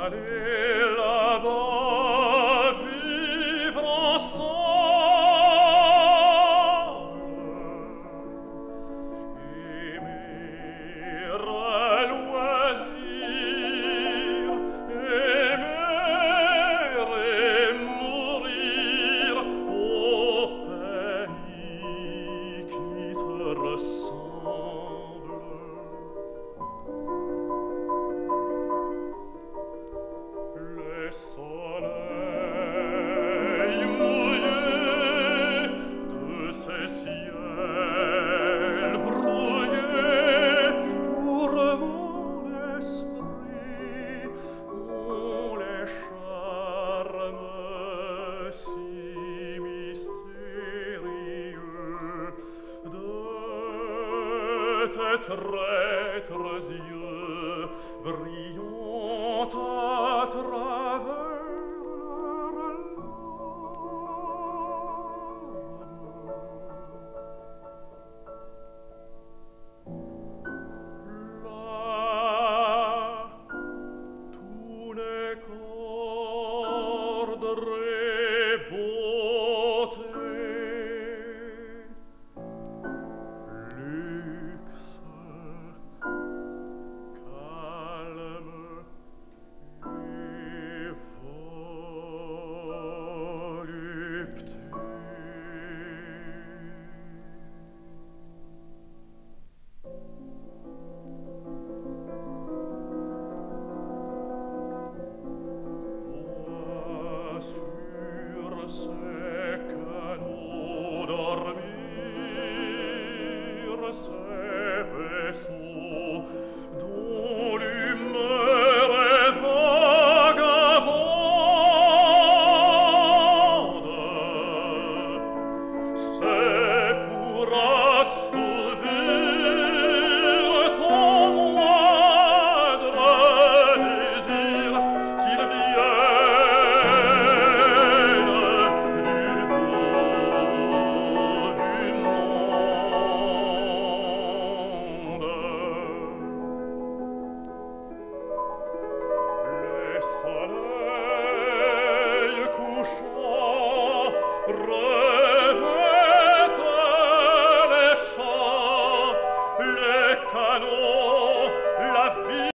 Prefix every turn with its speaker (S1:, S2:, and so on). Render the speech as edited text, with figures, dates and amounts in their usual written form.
S1: Aller là-bas, vivre ensemble, aimer à loisir, aimer et mourir au pays qui te ressemble. Les soleils mouillés de ces ciels brouillés pour mon esprit ont les charmes si mystérieux de tes traîtres yeux brillant à travers